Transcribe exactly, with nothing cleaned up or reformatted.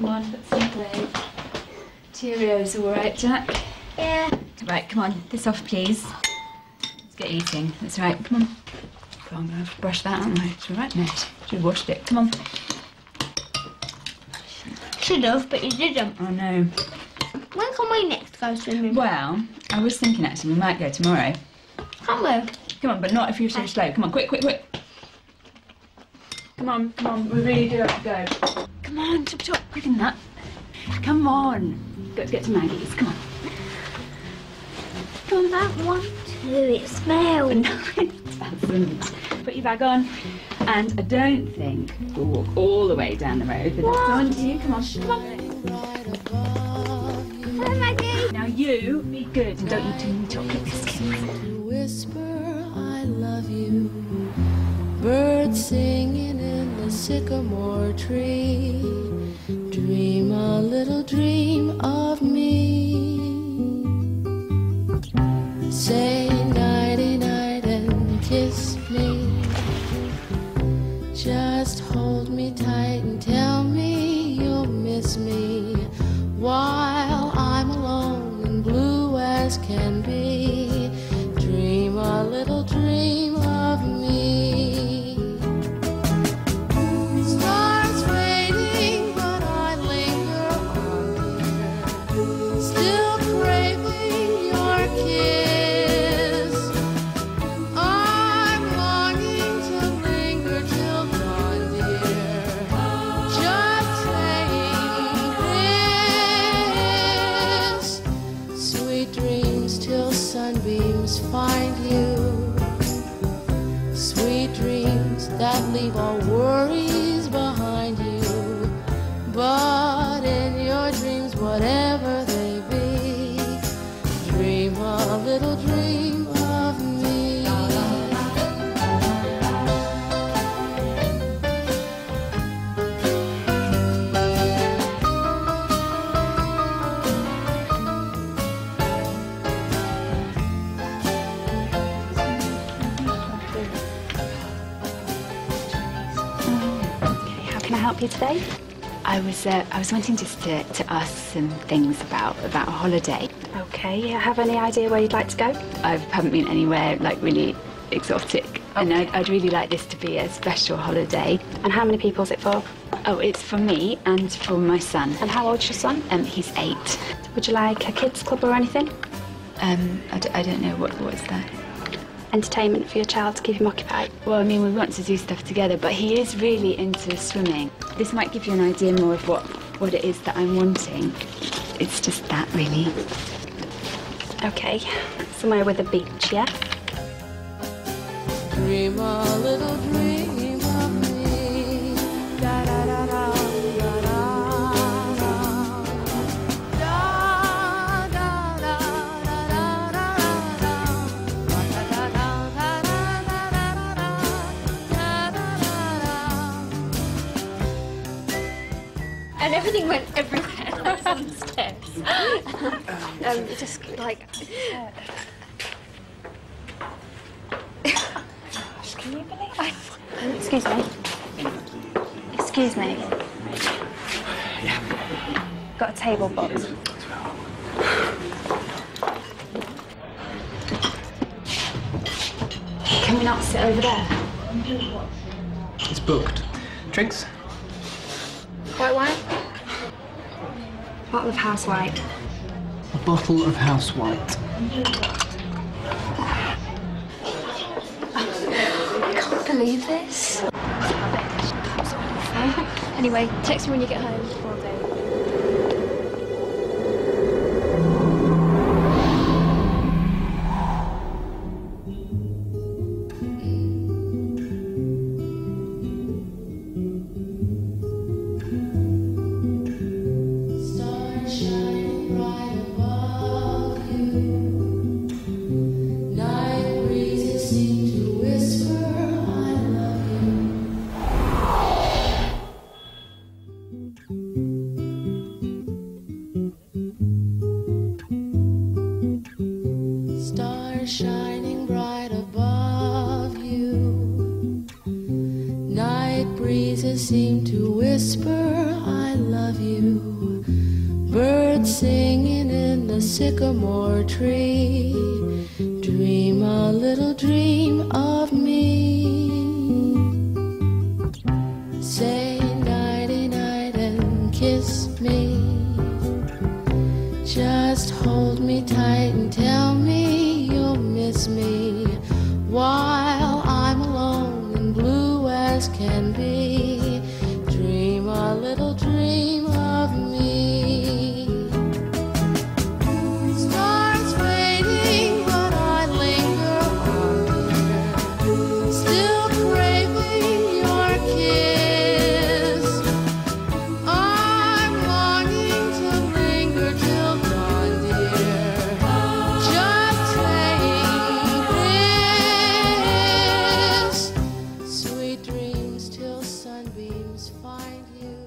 Come on, put some play. Cheerios, all right, Jack? Yeah. Right, come on, this off, please. Let's get eating. That's right, come on. Come on, I'm gonna have to brush that, aren't I? It's all right, mate. Should have washed it. Come on. Should have, but you didn't. Oh no. When can we next go swimming? Well, I was thinking actually we might go tomorrow. Can we? Come on, but not if you're so slow. Come on, quick, quick, quick. Come on, come on, we really do have to go. Come on, chop, chop, quicker than that. Come on. Got to get to Maggie's, come on. Come on, that one too, it smells. No, it doesn't. Put your bag on. And I don't think we'll walk all the way down the road, but that's on to you. Come on, come on. Hello, Maggie. Now you be good and don't eat too many chocolate biscuits. Whisper, I love you. Birds singing in the sycamore tree. Dream a little dream of me. Say nighty night and kiss me. Just hold me tight and tell me you'll miss me while I'm alone and blue as can be. Dream a little dream of me. Stars fading, but I linger on, dear. Still craving your kiss. I'm longing to linger till dawn, dear. Just saying this. Sweet dreams till sunbeams find you. Sweet dreams that leave all worries behind you. But in your dreams, whatever they be, dream a little dream of me. How can I help you today? I was uh, I was wanting just to, to ask some things about about a holiday. Okay, have any idea where you'd like to go? I haven't been anywhere like really exotic, and I'd, I'd really like this to be a special holiday. And how many people is it for? Oh, it's for me and for my son. And how old's your son? Um, he's eight. Would you like a kids club or anything? Um, I, d I don't know what what's that. Entertainment for your child to keep him occupied? Well, I mean, we want to do stuff together, but he is really into swimming. This might give you an idea more of what, what it is that I'm wanting. It's just that, really. Okay, somewhere with a beach, yeah? Dream a little dream of me. Da da da da da da da. Da da da da da da da. Da da da da da da da da da. And everything went everywhere. I was on the steps. Um, just like... Gosh, can you believe I... Excuse me. Excuse me. Yeah. Got a table booked. Can we not sit over there? It's booked. Drinks? White wine? Bottle of house white. A bottle of house white. I can't believe this. Anyway, text me when you get home. Will do. Stars shining bright above you. Night breezes seem to whisper, I love you. Night breezes seem to whisper, I love you. Birds singing in the sycamore tree. Dream a little dream of me. Say nighty night and kiss me. Just hold me tight and tell me you'll miss me while I'm alone and blue as can be. Dream a little dream of me. Stars fading, but I linger on, dear, still craving your kiss. I'm longing to linger till dawn, dear, just saying this. Sweet dreams till sunbeams find you.